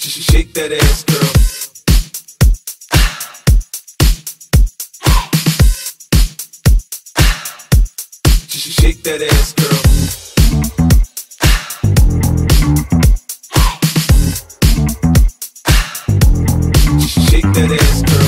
Shake that ass, girl. Shake that ass, girl. Shake that ass, girl.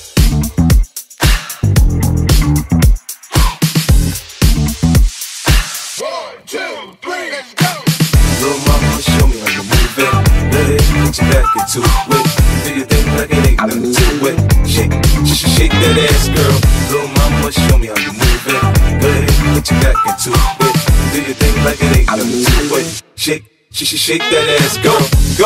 One, two, three, let's go. Little mama, show me how you move it. Let it put your back into it. Do your thing like it ain't nothing to it. Shake that ass, girl. Little mama, show me how you move it. Go ahead, put your back into it. Do your thing like it ain't nothing to it. Shake that ass, go,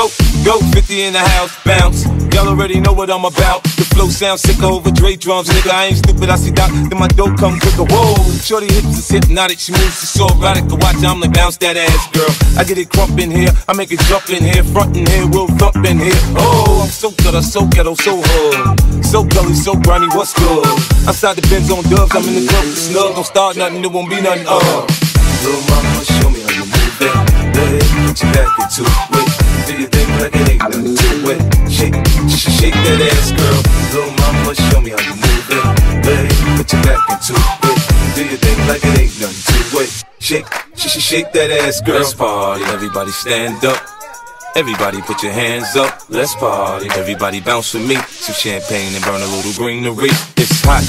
50 in the house, bounce. Y'all already know what I'm about. The flow sounds sick over Dre drums, nigga. I ain't stupid, I see Doc, then my dough come quicker. Whoa, shorty hips is hypnotic, she moves, she's so erotic. To watch, I'm like bounce that ass, girl. I get it crump in here, I make it jump in here, front in here, we'll thump in here. Oh, I'm so gutter, so ghetto, so hood, so gully, so grimy, what's good? Outside the Benz on dubs, I'm in the club with snug. Don't start nothing, there won't be nothing. Little mama, show me how you move it. Put your back into it. Do your thing like it ain't nothing to it. Shake that ass, girl. Little mama, show me how you move it. Put your back into it. Do your thing like it ain't nothing to it. Shake that ass, girl. Let's party, everybody stand up. Everybody put your hands up. Let's party, everybody bounce with me. Some champagne and burn a little greenery. It's hot.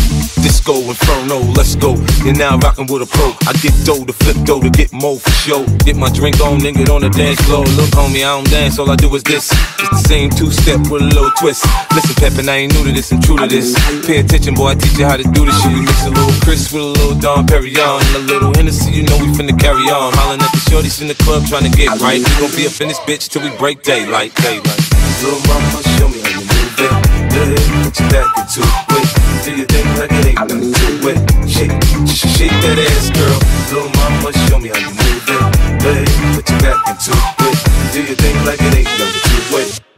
Disco Inferno, let's go. You're now rockin' with a pro. I get dough to flip dough to get more for show. Get my drink on, then get on the dance floor. Look, homie, I don't dance, all I do is this. It's the same two-step with a little twist. Listen, Peppin', I ain't new to this, I'm true to this. Pay attention, boy, I teach you how to do this shit. We mix a little Chris with a little Dom Perignon and a little Hennessy, you know we finna carry on. Hollin' at the shorties in the club tryna get right. We gon' be up in this bitch till we break daylight. Little mama, show me how you move it. Put your back into it. Do your thing like it ain't nothing to it. Shake that ass, girl. Little mama, show me how you move it. Put your back into it. Do your thing like it ain't nothing to it.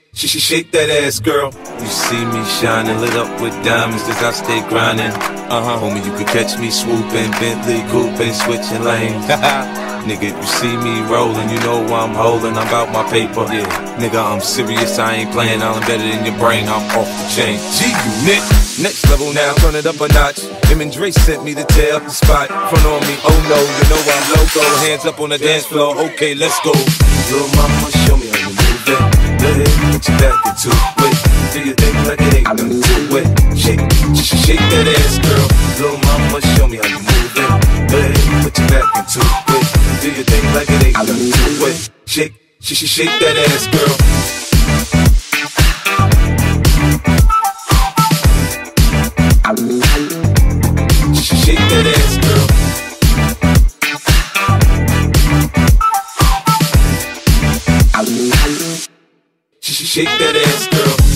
Shake that ass, girl. You see me shining, lit up with diamonds, cause I stay grinding. Homie, you could catch me swooping, Bentley coupé, switching lanes. Nigga, you see me rolling, you know I'm holding, I'm about my paper. Yeah, nigga, I'm serious, I ain't playing, I'm embedded in your brain, I'm off the chain. G-Unit, next level now, turn it up a notch. Him and Dre sent me to tear up the spot. Front on me, oh no, you know I'm loco. Hands up on the dance floor, okay, let's go. Little mama, show me how you move it. Put your back into it. Do your thing like it ain't nothing to it. Shake that ass, girl. Little mama, show me how you move it. Put your back into it. Do your thing like it ain't nothing to it. Shake that ass, girl. Shake that ass, girl. Shake that ass, girl.